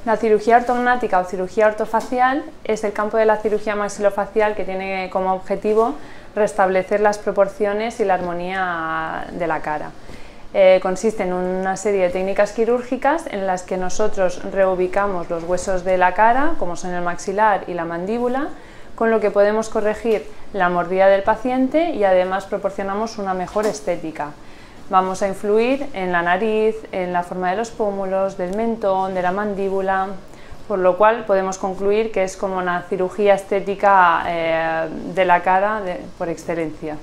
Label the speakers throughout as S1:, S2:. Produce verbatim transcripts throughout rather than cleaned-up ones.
S1: La cirugía ortognática o cirugía ortofacial es el campo de la cirugía maxilofacial que tiene como objetivo restablecer las proporciones y la armonía de la cara. Eh, consiste en una serie de técnicas quirúrgicas en las que nosotros reubicamos los huesos de la cara, como son el maxilar y la mandíbula, con lo que podemos corregir la mordida del paciente y además proporcionamos una mejor estética. Vamos a influir en la nariz, en la forma de los pómulos, del mentón, de la mandíbula, por lo cual podemos concluir que es como una cirugía estética eh, de la cara de, por excelencia.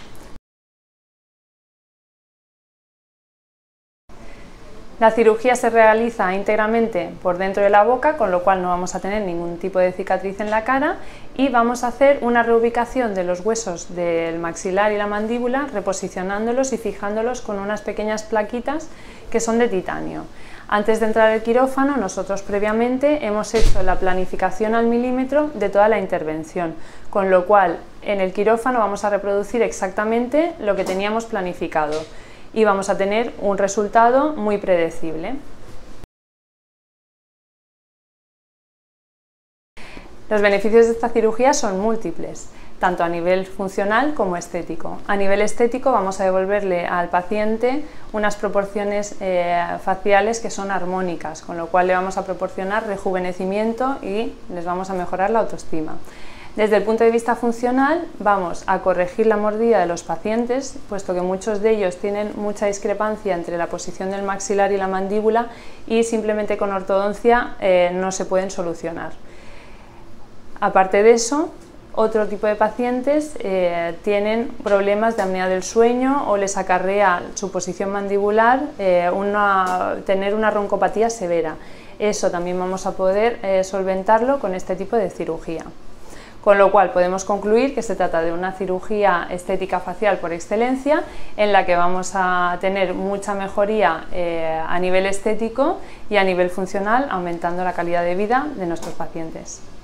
S1: La cirugía se realiza íntegramente por dentro de la boca, con lo cual no vamos a tener ningún tipo de cicatriz en la cara, y vamos a hacer una reubicación de los huesos del maxilar y la mandíbula, reposicionándolos y fijándolos con unas pequeñas plaquitas que son de titanio. Antes de entrar al quirófano, nosotros previamente hemos hecho la planificación al milímetro de toda la intervención, con lo cual en el quirófano vamos a reproducir exactamente lo que teníamos planificado y vamos a tener un resultado muy predecible. Los beneficios de esta cirugía son múltiples, tanto a nivel funcional como estético. A nivel estético vamos a devolverle al paciente unas proporciones eh, faciales que son armónicas, con lo cual le vamos a proporcionar rejuvenecimiento y les vamos a mejorar la autoestima. Desde el punto de vista funcional vamos a corregir la mordida de los pacientes, puesto que muchos de ellos tienen mucha discrepancia entre la posición del maxilar y la mandíbula y simplemente con ortodoncia eh, no se pueden solucionar. Aparte de eso, otro tipo de pacientes eh, tienen problemas de apnea del sueño o les acarrea su posición mandibular eh, una, tener una roncopatía severa. Eso también vamos a poder eh, solventarlo con este tipo de cirugía. Con lo cual podemos concluir que se trata de una cirugía estética facial por excelencia, en la que vamos a tener mucha mejoría eh, a nivel estético y a nivel funcional, aumentando la calidad de vida de nuestros pacientes.